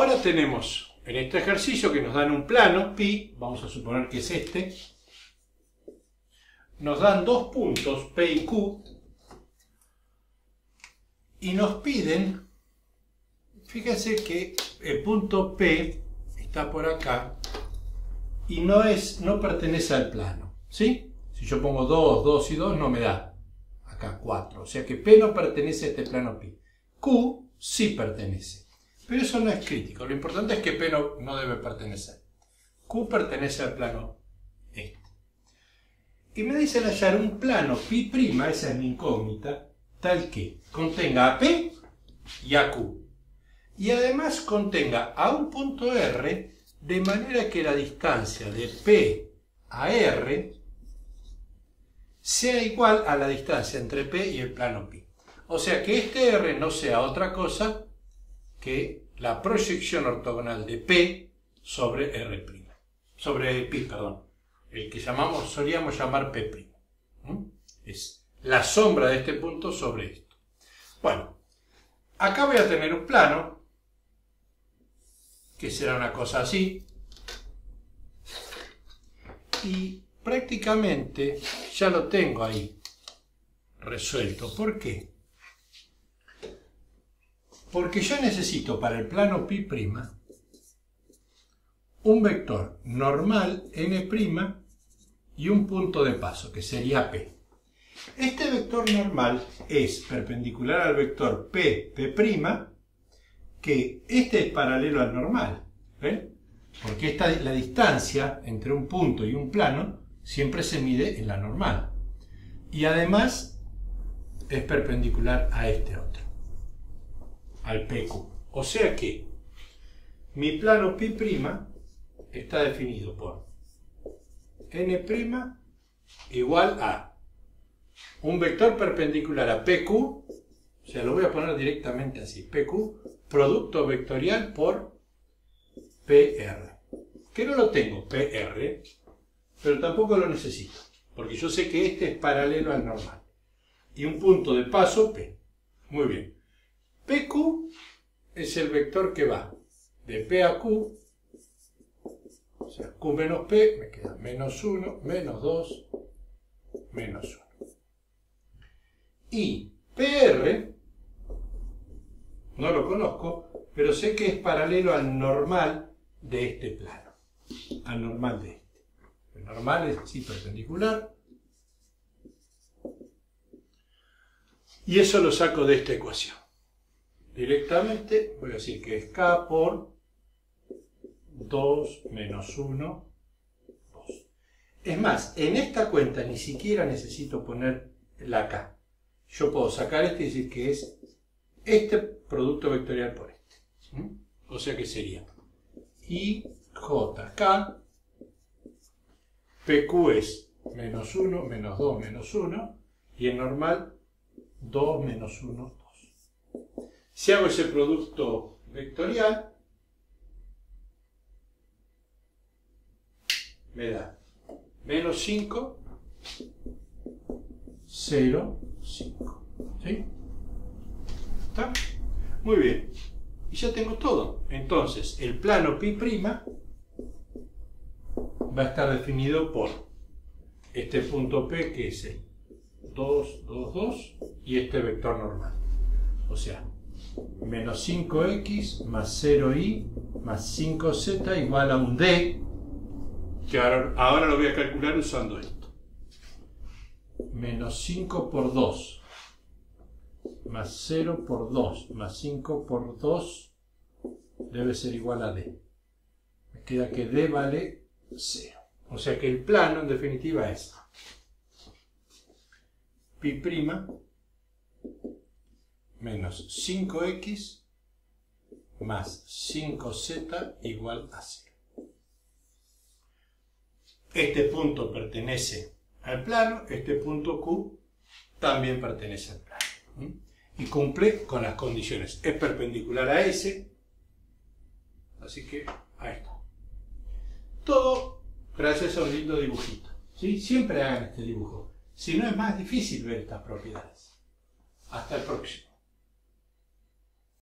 ahora tenemos en este ejercicio que nos dan un plano, pi, vamos a suponer que es este, nos dan dos puntos, P y Q, y nos piden, fíjense que el punto P está por acá y no pertenece al plano, ¿sí? Si yo pongo 2, 2 y 2 no me da acá 4, o sea que P no pertenece a este plano pi. Q sí pertenece, pero eso no es crítico, lo importante es que P no debe pertenecer. Q pertenece al plano este. Y me dicen hallar un plano pi', esa es mi incógnita, tal que contenga a P y a Q. Y además contenga a un punto R, de manera que la distancia de P a R sea igual a la distancia entre P y el plano pi. O sea que este R no sea otra cosa que la proyección ortogonal de P sobre R'. Sobre pi, perdón. El que solíamos llamar P'. Es la sombra de este punto sobre esto. Bueno, acá voy a tener un plano, que será una cosa así. Y prácticamente ya lo tengo ahí resuelto. ¿Por qué? Porque yo necesito para el plano pi' un vector normal n' y un punto de paso, que sería P. Este vector normal es perpendicular al vector P', que este es paralelo al normal. ¿Ven? Porque la distancia entre un punto y un plano siempre se mide en la normal. Y además es perpendicular a este otro, al PQ. O sea que mi plano pi' está definido por n' igual a un vector perpendicular a PQ, o sea, lo voy a poner directamente así, PQ, producto vectorial por PR. Que no lo tengo, PR, pero tampoco lo necesito, porque yo sé que este es paralelo al normal. Y un punto de paso, P. Muy bien. PQ es el vector que va de P a Q, o sea, Q menos P, me queda menos 1, menos 2, menos 1. Y PR, no lo conozco, pero sé que es paralelo al normal de este plano, al normal de este. El normal es así perpendicular, y eso lo saco de esta ecuación. Directamente voy a decir que es K por 2 menos 1, 2. Es más, en esta cuenta ni siquiera necesito poner la K. Yo puedo sacar este y decir que es este producto vectorial por este. O sea que sería IJK, PQ es menos 1, menos 2, menos 1, y el normal 2 menos 1, 2. Si hago ese producto vectorial, me da menos 5, 0, 5. ¿Sí? ¿Está? Muy bien. Y ya tengo todo. Entonces, el plano pi' va a estar definido por este punto P, que es el 2, 2, 2, y este vector normal. O sea, menos 5x más 0y más 5z igual a un d, que ahora lo voy a calcular usando esto. Menos 5 por 2 más 0 por 2 más 5 por 2 debe ser igual a d. Me queda que d vale 0. O sea que el plano en definitiva es pi' menos 5x más 5z igual a 0. Este punto pertenece al plano, este punto Q también pertenece al plano. Y cumple con las condiciones. Es perpendicular a S, así que ahí está. Todo gracias a un lindo dibujito. ¿Sí? Siempre hagan este dibujo. Si no, es más difícil ver estas propiedades. Hasta el próximo.